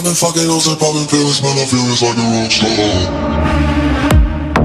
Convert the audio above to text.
I've been fucking hoes and popping pills, man, I feel it's like a rock star.